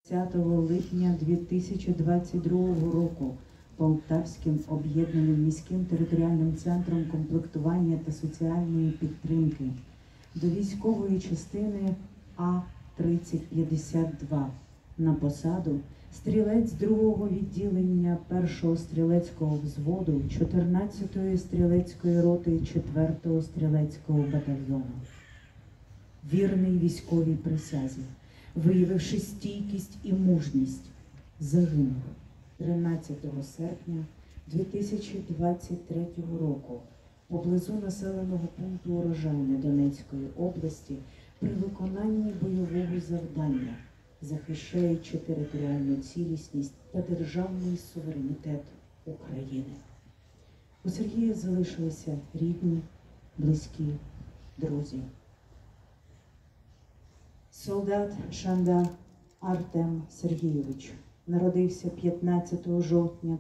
10 липня 2022 року Полтавським об'єднаним міським територіальним центром комплектування та соціальної підтримки до військової частини А-3052 на посаду стрілець 2-го відділення 1-го стрілецького взводу 14-ї стрілецької роти 4-го стрілецького батальйону. Вірний військовій присязі, виявивши стійкість і мужність, загинув 13 серпня 2023 року поблизу населеного пункту Урожайне Донецької області при виконанні бойового завдання, захищаючи територіальну цілісність та державний суверенітет України. У Сергія залишилися рідні, близькі, друзі. Солдат Шанда Артем Сергійович народився 15 жовтня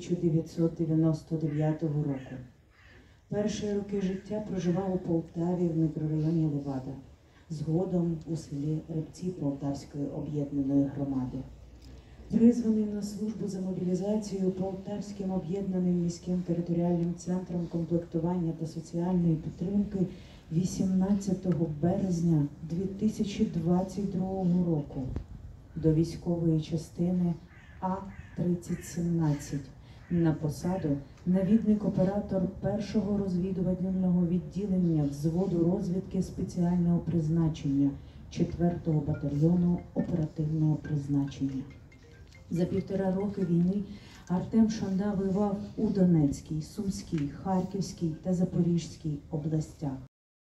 1999 року. Перші роки життя проживав у Полтаві в мікрорайоні Левада, згодом у селі Рибці Полтавської об'єднаної громади. Призваний на службу за мобілізацією Полтавським об'єднаним міським територіальним центром комплектування та соціальної підтримки 18 березня 2022 року до військової частини А-3017 на посаду навідник-оператор 1-го розвідувального відділення взводу розвідки спеціального призначення 4-го батальйону оперативного призначення. За 1,5 роки війни Артем Шанда воював у Донецькій, Сумській, Харківській та Запорізькій областях.